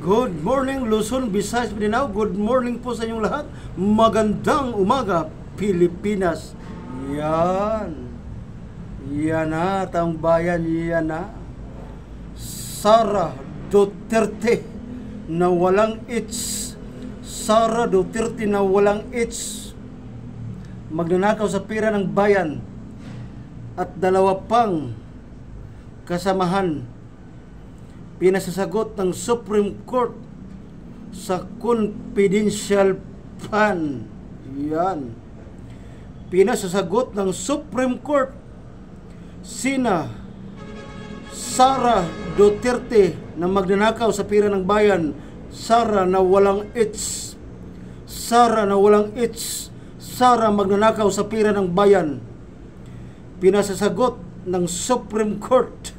Good morning Luzon, Visayas, Mindanao. Good morning po sa inyong lahat. Magandang umaga, Pilipinas. Yan. Yan na, taong bayan, yan na. Sara Duterte na walang its. Sara Duterte na walang its. Magnanakaw sa pira ng bayan. At dalawa pang kasamahan pinasasagot ng Supreme Court sa confidential fund. Yan. Pinasasagot ng Supreme Court sina Sara Duterte na magnanakaw sa pira ng bayan. Sara na walang its. Sara na walang its. Sara magnanakaw sa pira ng bayan. Pinasasagot ng Supreme Court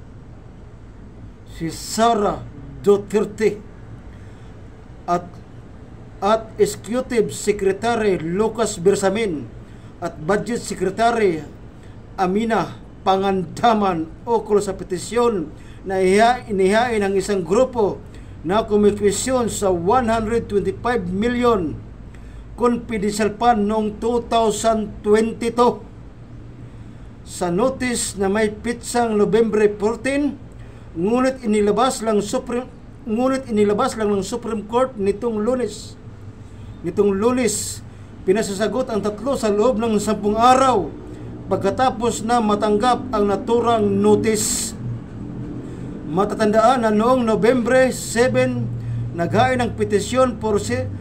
si Sara Duterte at Executive Secretary Lucas Bersamin at Budget Secretary Amina Pangandaman ukol sa petisyon na inihain ng isang grupo na kumikwestiyon sa 125 million confidential fund noong 2022. Sa notice na may pitsang Nobyembre 14, ngunit inilabas lang ng Supreme Court nitong Lunes. Pinasasagot ang tatlo sa loob ng 10 araw pagkatapos na matanggap ang naturang notice. Matatandaan na noong Nobyembre 7, naghain ng petisyon por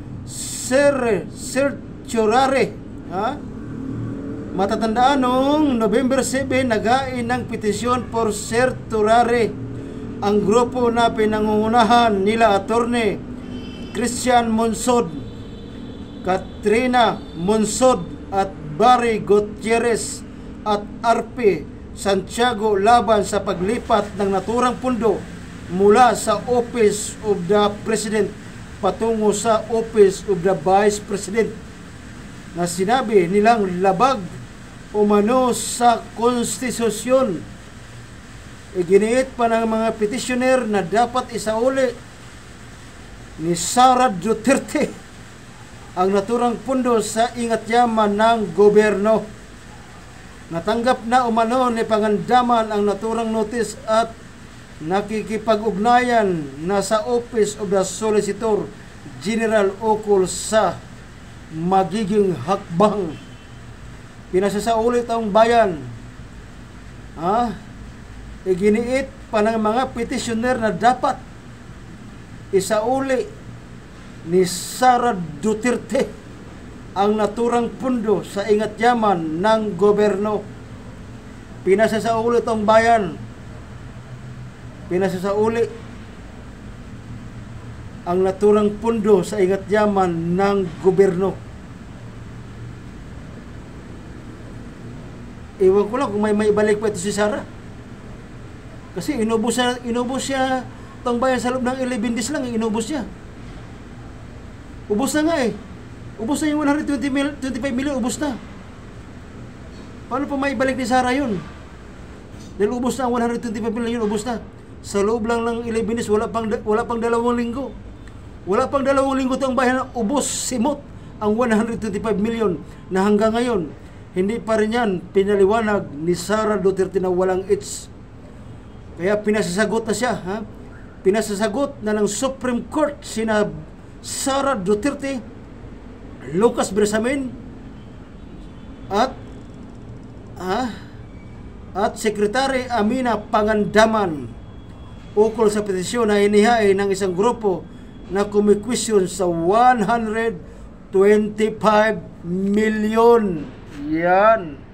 certiorari. Matatandaan noong November 7, naghain ng petisyon por certiorari ang grupo na pinangungunahan nila Attorney Christian Monsod, Katrina Monsod at Barry Gutierrez at RP Santiago laban sa paglipat ng naturang pundo mula sa Office of the President patungo sa Office of the Vice President na sinabi nilang labag umano sa konstitusyon. Iginiit pa ng mga petitioner na dapat isauli ni Sara Duterte ang naturang pundo sa ingat-yaman ng gobyerno. Natanggap na umano ni Pangandaman ang naturang notice at nakikipag-ugnayan na sa Office of the Solicitor General ukol sa magiging hakbang. Pinasasaulit ang bayan. Iginiit pa ng mga petitioner na dapat isauli ni Sara Duterte ang naturang pundo sa ingat-yaman ng gobyerno. Pinasasaulit ang bayan. Pinasasauli ang naturang pundo sa ingat-yaman ng gobyerno. Iwan ko lang kung may balik pa ito si Sara. Kasi inubos siya itong bayan sa loob ng 11 days lang, inubos niya. Ubos na nga eh. Ubos na yung 125 million, ubos na. Paano pa may balik ni Sara yun? Dahil ubos na ang 125 million, ubos na. Sa loob lang ng 11 days, wala pang 2 linggo. Wala pang 2 linggo itong bayan, ubos, simot ang 125 million na hanggang ngayon, hindi pa rin yan pinaliwanag ni Sara Duterte na walang its. Kaya pinasasagot na siya. Pinasasagot na ng Supreme Court sina Sara Duterte, Lucas Bersamin at Secretary Amina Pangandaman ukol sa petisyon na inihain ng isang grupo na kumikwestiyon sa 125 million. Yan.